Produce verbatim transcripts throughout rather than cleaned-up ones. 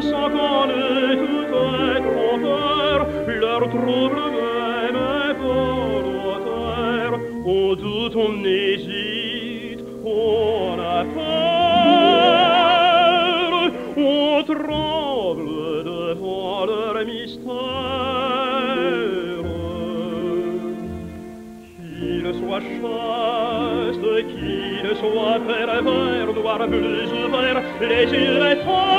sans qu'on ait tout est trompeur, leur trouble même est volontaire. On doute, on hésite, on a peur, on tremble devant leur mystère. Qu'il soit chaste, qu'il soit pervers, noir, bleu ou vert, les yeux les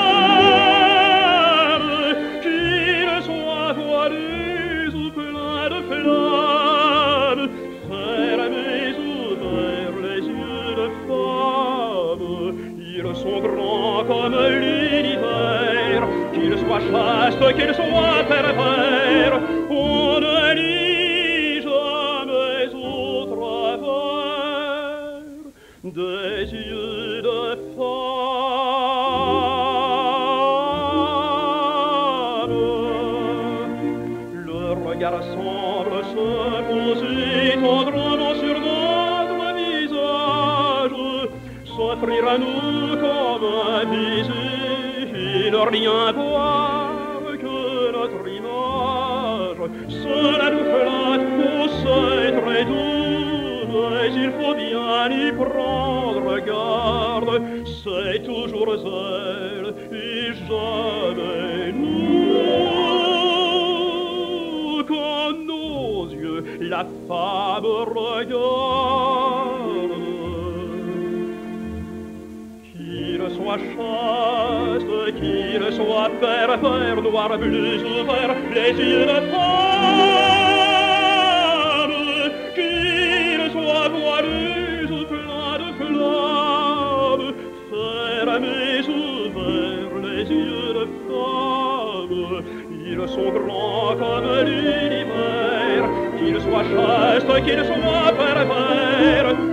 femmes, qu'il soit voilé ou plein de flammes, fermés ou ouverts, les yeux de femme, ils sont grands comme l'univers, qu'ils soient chastes, qu'ils soient pervers, on ne lit jamais au travers des yeux de femme. Le regard semble se poser tendrement sur notre visage, s'offrir à nous comme un baiser, et ne rien voir que notre image. Cela nous flatte, oh, c'est très doux, mais il faut bien y prendre garde. C'est toujours elle et jamais nous, quand nos yeux la femme regarde. Qu'il soit chaste, qu'il soit pervers, noir, bleu ou vert, les yeux de femme, qu'il soit voilé ou plein de flammes, fermés ou ouverts, les yeux de femme, ils sont grands comme l'univers, qu'ils soient chastes, qu'ils soient pervers,